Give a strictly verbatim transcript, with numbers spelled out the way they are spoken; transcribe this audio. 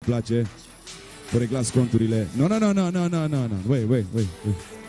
place. Vă reglați conturile. No, no, no, no, no, no, no, no. Wait, wait, wait, wait.